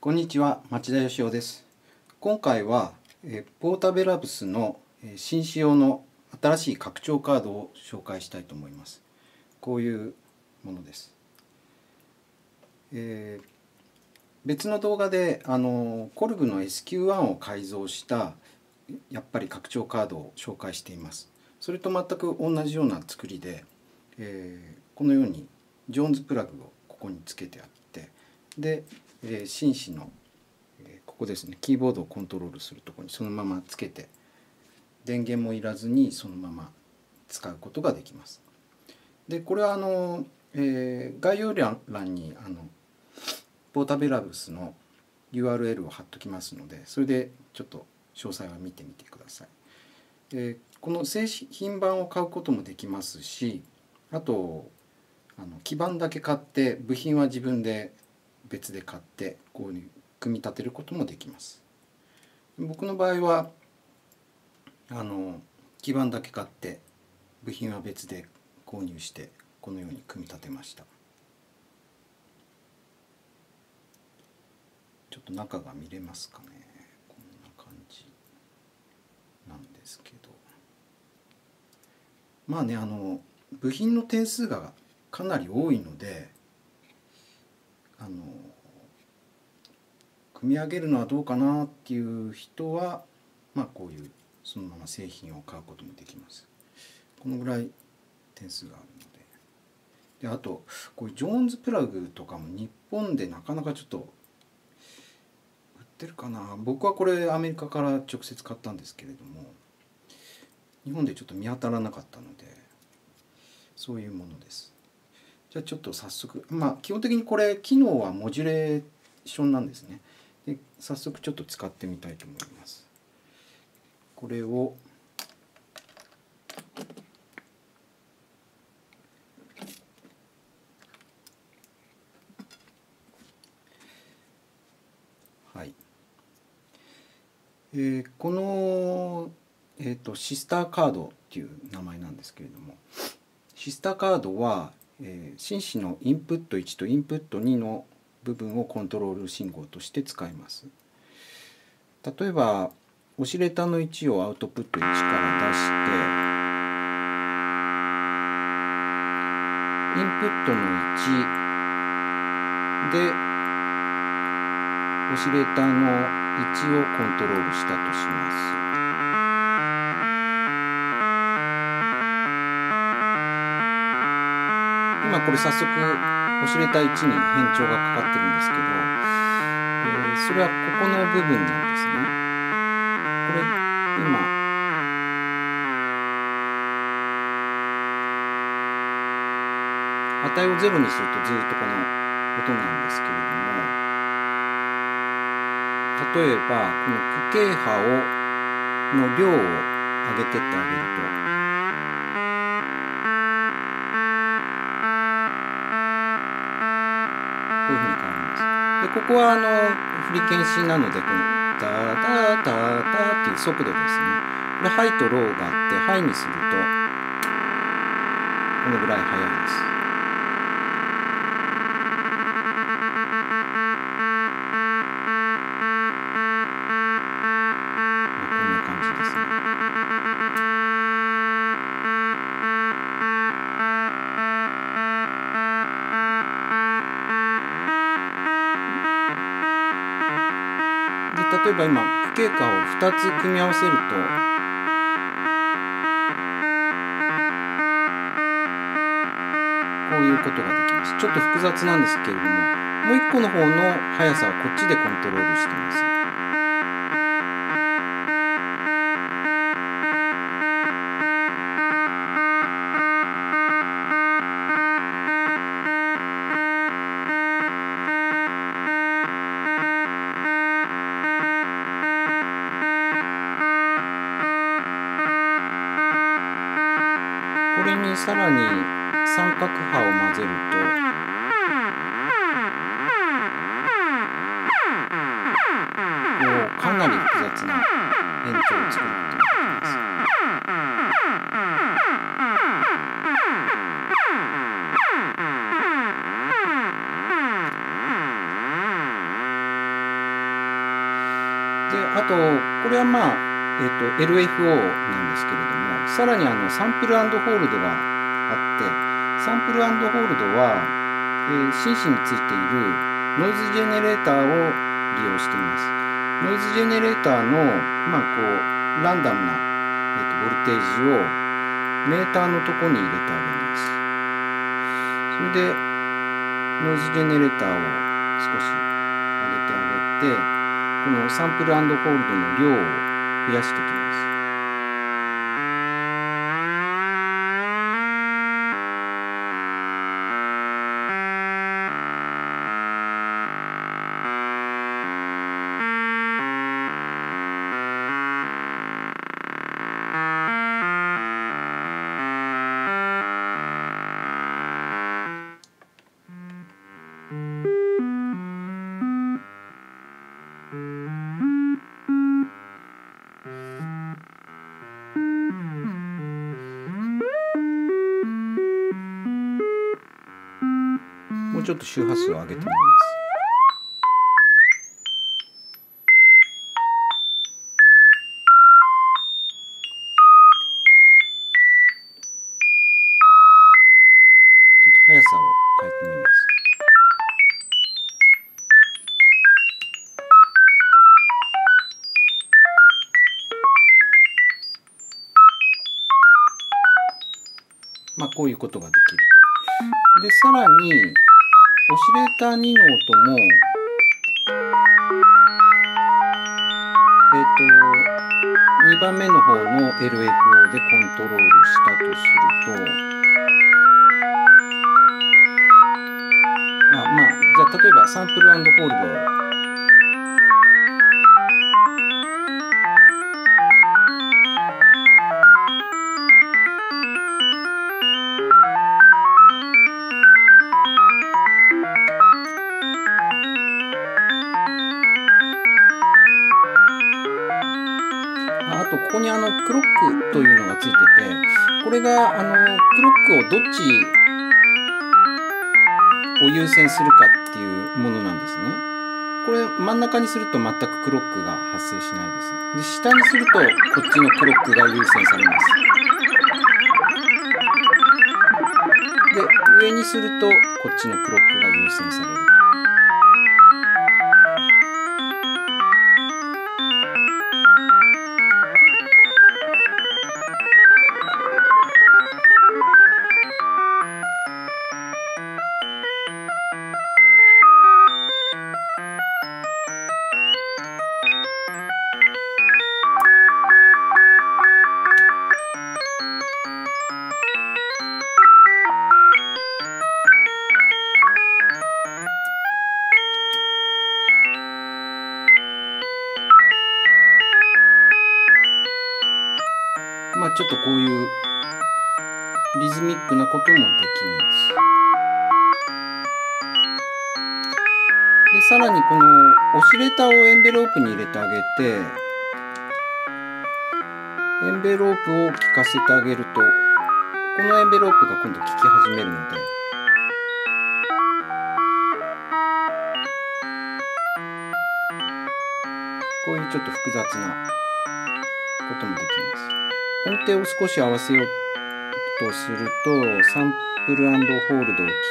こんにちは、町田義雄です。今回はポータベラブスの新仕様の新しい拡張カードを紹介したいと思います。こういうものです。別の動画でコルグの SQ1 を改造したやっぱり拡張カードを紹介しています。それと全く同じような作りで、このようにジョーンズプラグをここにつけてあって、で紳士のここですね、キーボードをコントロールするところにそのままつけて、電源もいらずにそのまま使うことができます。でこれは概要欄にポータベラブスの URL を貼っときますので、それでちょっと詳細は見てみてください。この製品版を買うこともできますし、あと基板だけ買って部品は自分で別で買ってこういう組み立てることもできます。僕の場合は基板だけ買って部品は別で購入してこのように組み立てました。ちょっと中が見れますかね。こんな感じなんですけど、まあね、部品の点数がかなり多いので組み上げるのはどうかなっていう人は、まあこういうそのまま製品を買うこともできます。このぐらい点数があるので。あとこういうジョーンズプラグとかも日本でなかなかちょっと売ってるかな。僕はこれアメリカから直接買ったんですけれども、日本でちょっと見当たらなかったので、そういうものです。じゃあちょっと早速、基本的にこれ機能はモジュレーションなんですね。で早速ちょっと使ってみたいと思います。これをこの、シスターカードっていう名前なんですけれども、シスターカードは、紳士のインプット1とインプット2の部分をコントロール信号として使います。例えばオシレーターの1をアウトプット1から出してインプットの1でオシレーターの1をコントロールしたとします。今これ早速オシレーター1に変調がかかってるんですけど、それはここの部分なんですね。これ今値を0にするとずっとこの音なんですけれども、例えばこの区形波の量を上げてってあげるとこういうふうに変わります。でここは振り検視なので、このタタタタっていう速度ですね。これハイとローがあって、ハイにするとこのぐらい速いです。例えば今区形波を2つ組み合わせるとこういうことができます。ちょっと複雑なんですけれども、もう一個の方の速さはこっちでコントロールしています。これにさらに三角波を混ぜるとかなり複雑な変調を作ることができます。 あとこれはLFO なんですけれども、さらにサンプル&ホールドがあって、サンプル&ホールドは、シンシについているノイズジェネレーターを利用しています。ノイズジェネレーターの、ランダムな、ボルテージをメーターのとこに入れてあげます。それでノイズジェネレーターを少し上げてあげて、このサンプル&ホールドの量を増やしていきます。もうちょっと周波数を上げてみます。ちょっと速さを変えてみます。こういうことができると。で、さらにオシレーター2の音も2番目の方の LFO でコントロールしたとすると、じゃあ例えばサンプル&ホールドをあとここにクロックというのがついてて、これがクロックをどっちを優先するかっていうものなんですね。これ真ん中にすると全くクロックが発生しないです。で、下にするとこっちのクロックが優先されます。で、上にするとこっちのクロックが優先されると。ちょっとこういうリズミックなこともできます。で、さらにこのオシレーターをエンベロープに入れてあげて、エンベロープを効かせてあげると、このエンベロープが今度効き始めるので、こういうちょっと複雑なこともできます。音程を少し合わせようとすると、サンプル&ホールドを切って、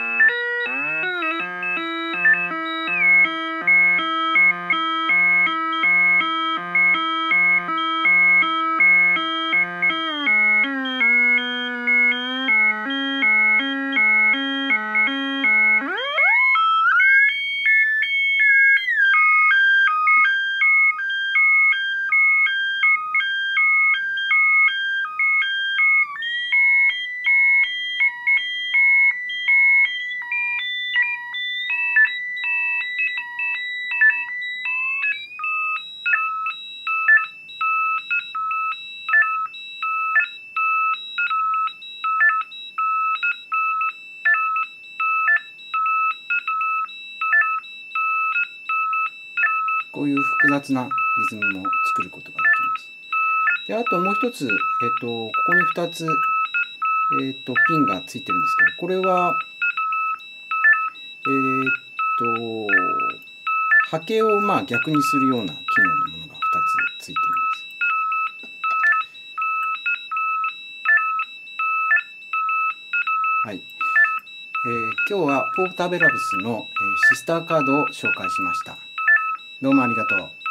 こういう複雑なリズムも作ることができます。で、あともう一つ、ここに2つ、ピンがついてるんですけど、これは、 波形を逆にするような機能のものが2つついています。はい。今日はポータベラブスのシスターカードを紹介しました。どうもありがとう。